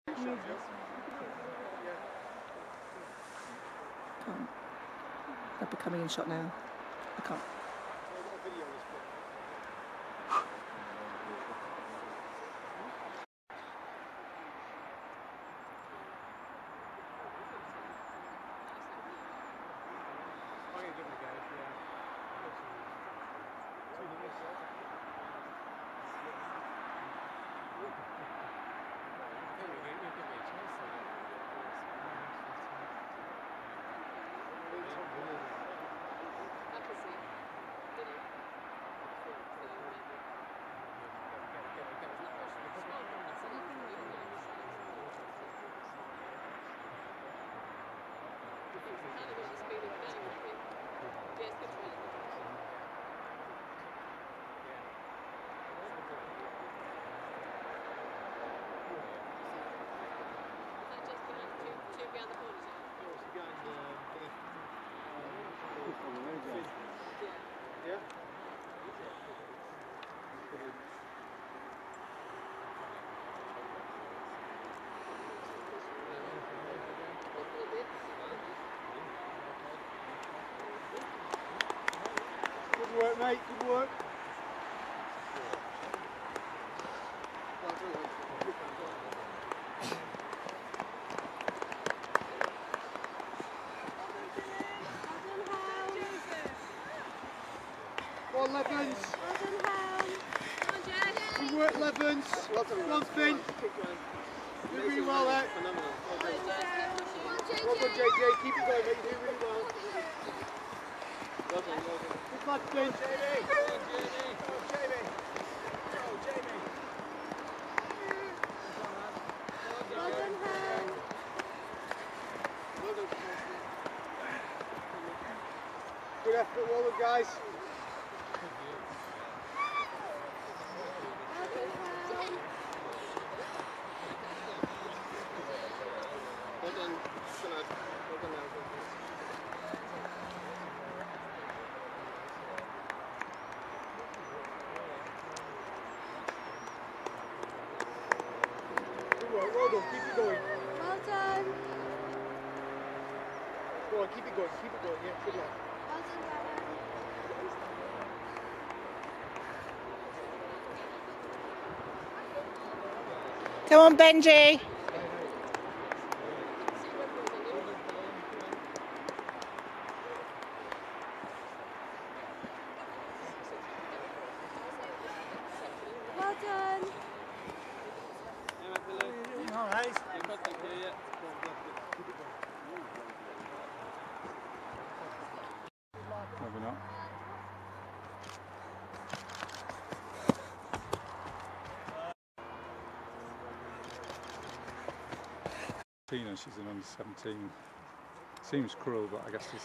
Can't. They'll be coming in shot now. I can't. Good work, mate, good work. Well done, Levens. Good work, Levens. One thing. You're really well there. Well done, JJ. Keep it going, mate. You're doing really well. Well done, well done. Good lad, Finn. Jamie. Oh, Jamie. Oh, Jamie. Well done, Ham. Well done. Good effort, well done, guys. Well done, Sinead. Well done, Alvin. Good work, well done, keep it going. Well done. Go on, keep it going, yeah, good luck. Well done, Darren. Come on, Benji. Well done. Alright. Maybe not. Tina, she's an under 17. Seems cruel, but I guess it's.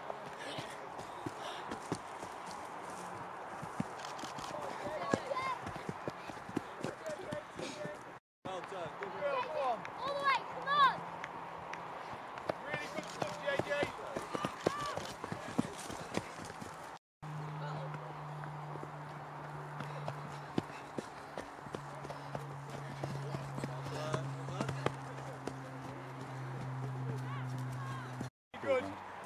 Well done. All the way, come on! Really good stuff, JJ. Good.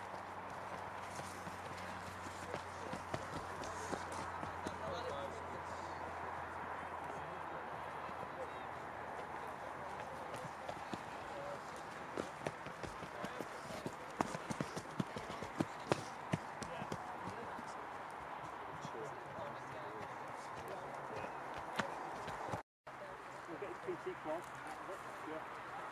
We'll get his PT club out of it. Yeah.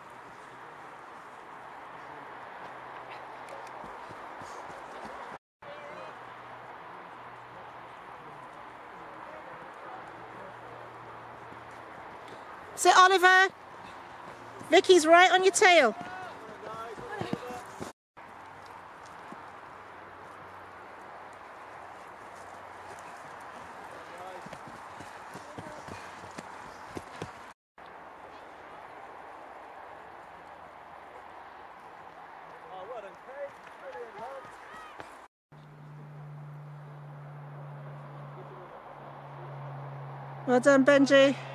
Sit, Oliver. Vicky's right on your tail. Well done, Benji.